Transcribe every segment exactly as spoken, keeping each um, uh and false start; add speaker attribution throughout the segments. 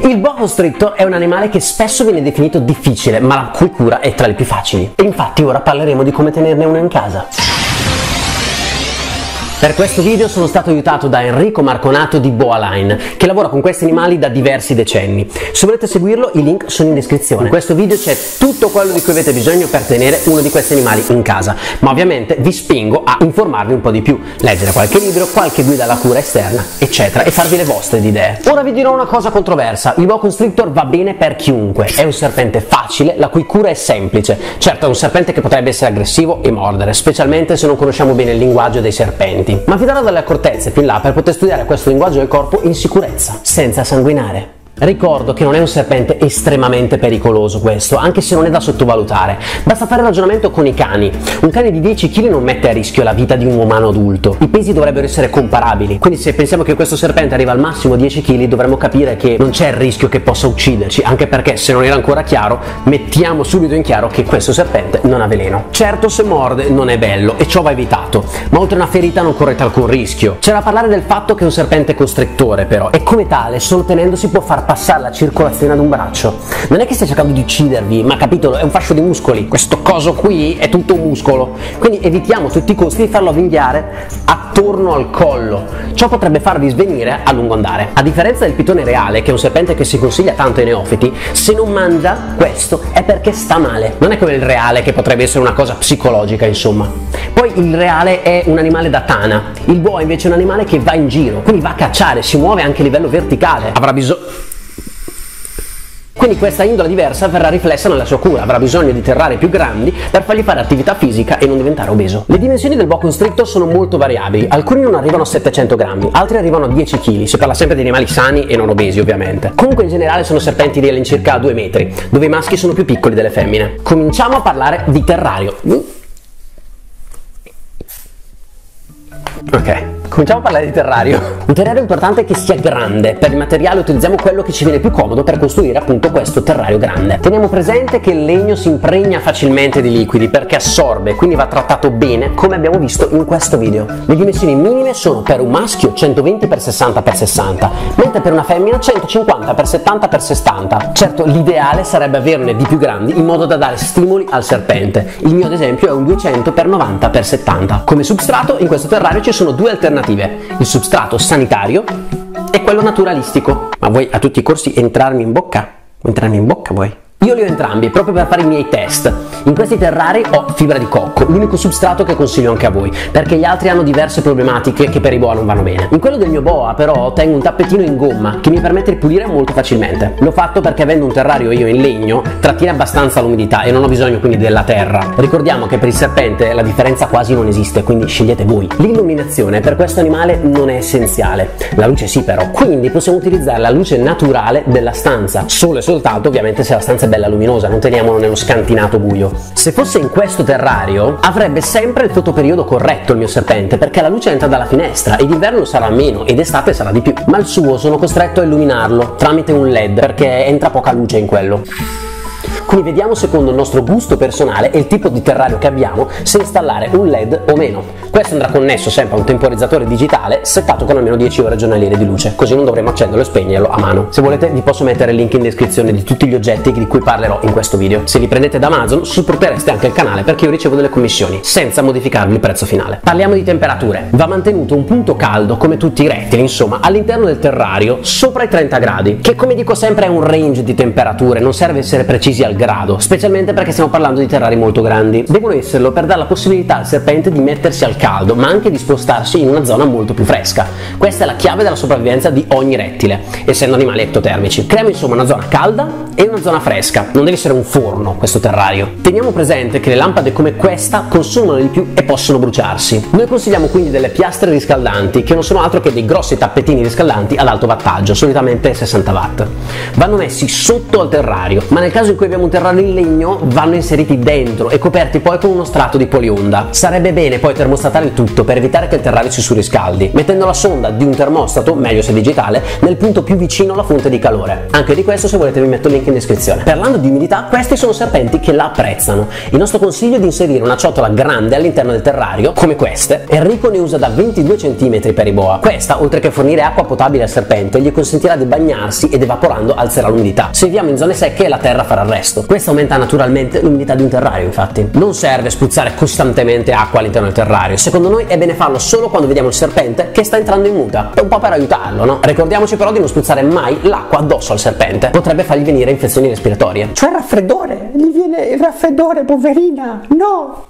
Speaker 1: Il boa constrictor è un animale che spesso viene definito difficile, ma la cui cura è tra le più facili. E infatti ora parleremo di come tenerne uno in casa. Per questo video sono stato aiutato da Enrico Marconato di Boaline, che lavora con questi animali da diversi decenni. Se volete seguirlo, i link sono in descrizione. In questo video c'è tutto quello di cui avete bisogno per tenere uno di questi animali in casa, ma ovviamente vi spingo a informarvi un po' di più, leggere qualche libro, qualche guida alla cura esterna, eccetera, e farvi le vostre idee. Ora vi dirò una cosa controversa: il boa constrictor va bene per chiunque, è un serpente facile, la cui cura è semplice. Certo, è un serpente che potrebbe essere aggressivo e mordere, specialmente se non conosciamo bene il linguaggio dei serpenti. Ma vi darò delle accortezze più in là per poter studiare questo linguaggio del corpo in sicurezza, senza sanguinare. Ricordo che non è un serpente estremamente pericoloso questo, anche se non è da sottovalutare. Basta fare ragionamento con i cani. Un cane di dieci chili non mette a rischio la vita di un umano adulto. I pesi dovrebbero essere comparabili, quindi se pensiamo che questo serpente arriva al massimo dieci chili dovremmo capire che non c'è il rischio che possa ucciderci, anche perché, se non era ancora chiaro, mettiamo subito in chiaro che questo serpente non ha veleno. Certo, se morde non è bello e ciò va evitato, ma oltre una ferita non correte alcun rischio. C'è da parlare del fatto che è un serpente costrittore, però, e come tale solo tenendosi può far passare la circolazione ad un braccio. Non è che stia cercando di uccidervi, ma capito, è un fascio di muscoli, questo coso qui è tutto un muscolo, quindi evitiamo a tutti i costi di farlo avvinghiare attorno al collo. Ciò potrebbe farvi svenire a lungo andare. A differenza del pitone reale, che è un serpente che si consiglia tanto ai neofiti, se non mangia questo è perché sta male. Non è come il reale, che potrebbe essere una cosa psicologica, insomma. Poi il reale è un animale da tana, il boa invece è un animale che va in giro, quindi va a cacciare, si muove anche a livello verticale, avrà bisogno... Quindi questa indole diversa verrà riflessa nella sua cura, avrà bisogno di terrari più grandi per fargli fare attività fisica e non diventare obeso. Le dimensioni del boa constrictor sono molto variabili, alcuni non arrivano a settecento grammi, altri arrivano a dieci chili, si parla sempre di animali sani e non obesi ovviamente. Comunque in generale sono serpenti di all'incirca due metri, dove i maschi sono più piccoli delle femmine. Cominciamo a parlare di terrario. Ok. Cominciamo a parlare di terrario. Un terrario importante è che sia grande. Per il materiale utilizziamo quello che ci viene più comodo per costruire appunto questo terrario grande. Teniamo presente che il legno si impregna facilmente di liquidi perché assorbe, quindi va trattato bene, come abbiamo visto in questo video. Le dimensioni minime sono per un maschio centoventi per sessanta per sessanta, mentre per una femmina centocinquanta per settanta per sessanta. Certo, l'ideale sarebbe averne di più grandi in modo da dare stimoli al serpente. Il mio ad esempio è un duecento per novanta per settanta. Come substrato in questo terrario ci sono due alternative: il substrato sanitario e quello naturalistico. Ma vuoi a tutti i corsi entrarmi in bocca? Vuoi entrarmi in bocca vuoi? Io li ho entrambi proprio per fare i miei test. In questi terrari ho fibra di cocco, l'unico substrato che consiglio anche a voi, perché gli altri hanno diverse problematiche che per i boa non vanno bene. In quello del mio boa però tengo un tappetino in gomma che mi permette di pulire molto facilmente. L'ho fatto perché, avendo un terrario io in legno, trattiene abbastanza l'umidità e non ho bisogno quindi della terra. Ricordiamo che per il serpente la differenza quasi non esiste, quindi scegliete voi. L'illuminazione per questo animale non è essenziale, la luce sì però, quindi possiamo utilizzare la luce naturale della stanza, solo e soltanto ovviamente se la stanza è bella luminosa, non teniamolo nello scantinato buio. Se fosse in questo terrario avrebbe sempre il fotoperiodo corretto il mio serpente, perché la luce entra dalla finestra ed d'inverno sarà meno ed estate sarà di più, ma il suo sono costretto a illuminarlo tramite un led perché entra poca luce in quello. Quindi vediamo, secondo il nostro gusto personale e il tipo di terrario che abbiamo, se installare un led o meno. Questo andrà connesso sempre a un temporizzatore digitale settato con almeno dieci ore giornaliere di luce, così non dovremo accenderlo e spegnerlo a mano. Se volete vi posso mettere il link in descrizione di tutti gli oggetti di cui parlerò in questo video. Se li prendete da Amazon supportereste anche il canale, perché io ricevo delle commissioni senza modificarvi il prezzo finale. Parliamo di temperature. Va mantenuto un punto caldo, come tutti i rettili, insomma, all'interno del terrario sopra i trenta gradi, che come dico sempre è un range di temperature, non serve essere precisi al grado, specialmente perché stiamo parlando di terrari molto grandi. Devono esserlo per dare la possibilità al serpente di mettersi al caldo, ma anche di spostarsi in una zona molto più fresca. Questa è la chiave della sopravvivenza di ogni rettile, essendo animali ectotermici. Creiamo insomma una zona calda e una zona fresca. Non deve essere un forno questo terrario. Teniamo presente che le lampade come questa consumano di più e possono bruciarsi. Noi consigliamo quindi delle piastre riscaldanti, che non sono altro che dei grossi tappetini riscaldanti ad alto wattaggio, solitamente sessanta watt. Vanno messi sotto al terrario, ma nel caso in cui abbiamo un terrario in legno vanno inseriti dentro e coperti poi con uno strato di polionda. Sarebbe bene poi termostatare il tutto per evitare che il terrario si surriscaldi, mettendo la sonda di un termostato, meglio se digitale, nel punto più vicino alla fonte di calore. Anche di questo, se volete, vi metto il link link in descrizione. Parlando di umidità, questi sono serpenti che la apprezzano. Il nostro consiglio è di inserire una ciotola grande all'interno del terrario, come queste. Enrico ne usa da ventidue centimetri per i boa. Questa, oltre che fornire acqua potabile al serpente, gli consentirà di bagnarsi ed evaporando alzerà l'umidità. Se viviamo in zone secche, la terra farà il resto. Questo aumenta naturalmente l'umidità di un terrario, infatti. Non serve spruzzare costantemente acqua all'interno del terrario. Secondo noi è bene farlo solo quando vediamo il serpente che sta entrando in muta, un po' per aiutarlo, no? Ricordiamoci però di non spruzzare mai l'acqua addosso al serpente, potrebbe fargli venire infezioni respiratorie.
Speaker 2: C'è il raffreddore, gli viene il raffreddore, poverina, no!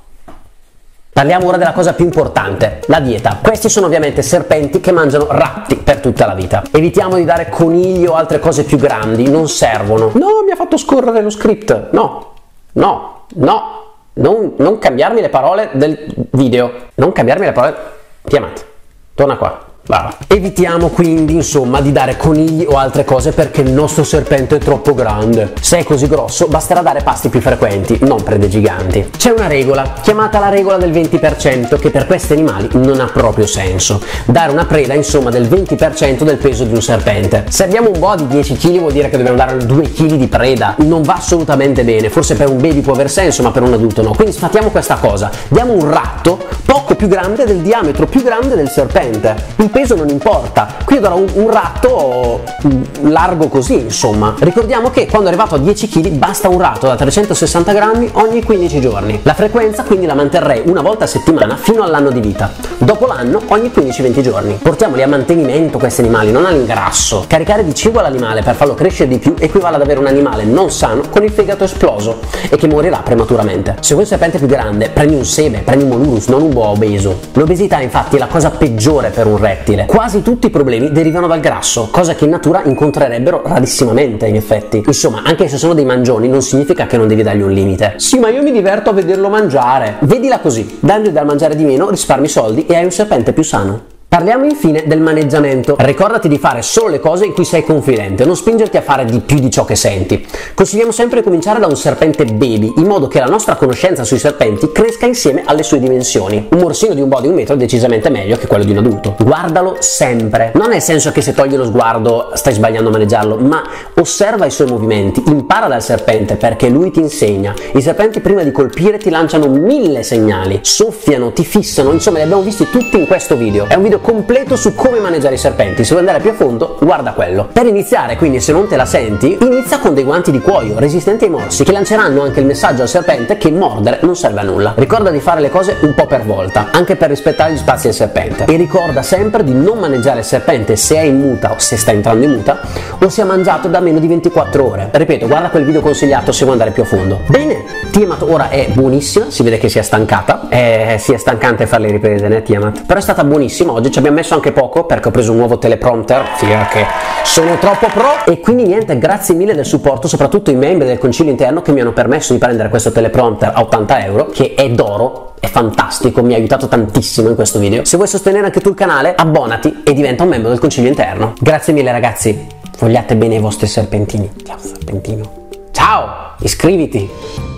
Speaker 1: Parliamo ora della cosa più importante, la dieta. Questi sono ovviamente serpenti che mangiano ratti per tutta la vita. Evitiamo di dare conigli o altre cose più grandi, non servono. No, mi ha fatto scorrere lo script. No, no, no, non, non cambiarmi le parole del video. Non cambiarmi le parole. Tiamat, torna qua. Brava. Evitiamo quindi insomma di dare conigli o altre cose perché il nostro serpente è troppo grande. Se è così grosso basterà dare pasti più frequenti, non prede giganti. C'è una regola chiamata la regola del venti per cento che per questi animali non ha proprio senso. Dare una preda insomma del venti per cento del peso di un serpente. Se abbiamo un boa di dieci chili vuol dire che dobbiamo dare due chili di preda. Non va assolutamente bene. Forse per un baby può aver senso ma per un adulto no. Quindi sfattiamo questa cosa. Diamo un ratto poco più grande del diametro più grande del serpente. Il peso non importa, qui io darò un, un ratto largo così, insomma. Ricordiamo che quando è arrivato a dieci chili basta un ratto da trecentosessanta grammi ogni quindici giorni. La frequenza quindi la manterrei una volta a settimana fino all'anno di vita. Dopo l'anno ogni quindici venti giorni. Portiamoli a mantenimento questi animali, non all'ingrasso. Caricare di cibo all'animale per farlo crescere di più equivale ad avere un animale non sano con il fegato esploso e che morirà prematuramente. Se vuoi un serpente più grande, prendi un seme, prendi un molurus, non un boa obeso. L'obesità infatti è la cosa peggiore per un rettile. Quasi tutti i problemi derivano dal grasso, cosa che in natura incontrerebbero rarissimamente in effetti. Insomma, anche se sono dei mangioni non significa che non devi dargli un limite. Sì, ma io mi diverto a vederlo mangiare. Vedila così, dandogli da mangiare di meno risparmi soldi e hai un serpente più sano. Parliamo infine del maneggiamento. Ricordati di fare solo le cose in cui sei confidente, non spingerti a fare di più di ciò che senti. Consigliamo sempre di cominciare da un serpente baby, in modo che la nostra conoscenza sui serpenti cresca insieme alle sue dimensioni. Un morsino di un boa di un metro è decisamente meglio che quello di un adulto. Guardalo sempre, non nel senso che se togli lo sguardo stai sbagliando a maneggiarlo, ma osserva i suoi movimenti, impara dal serpente perché lui ti insegna. I serpenti prima di colpire ti lanciano mille segnali, soffiano, ti fissano, insomma li abbiamo visti tutti in questo video. È un video completo su come maneggiare i serpenti. Se vuoi andare più a fondo, guarda quello. Per iniziare, quindi, se non te la senti, inizia con dei guanti di cuoio resistenti ai morsi che lanceranno anche il messaggio al serpente che mordere non serve a nulla. Ricorda di fare le cose un po' per volta, anche per rispettare gli spazi del serpente, e ricorda sempre di non maneggiare il serpente se è in muta o se sta entrando in muta o se ha mangiato da meno di ventiquattro ore. Ripeto, guarda quel video consigliato se vuoi andare più a fondo. Bene, Tiamat ora è buonissima, si vede che si è stancata, eh, si è stancante fare le riprese, né Tiamat? Però è stata buonissima oggi. Ci abbiamo messo anche poco perché ho preso un nuovo teleprompter, figa che sono troppo pro. E quindi niente, grazie mille del supporto, soprattutto i membri del concilio interno che mi hanno permesso di prendere questo teleprompter a ottanta euro, che è d'oro, è fantastico, mi ha aiutato tantissimo in questo video. Se vuoi sostenere anche tu il canale, abbonati e diventa un membro del concilio interno. Grazie mille ragazzi, vogliate bene i vostri serpentini. Ciao serpentino. Ciao, iscriviti.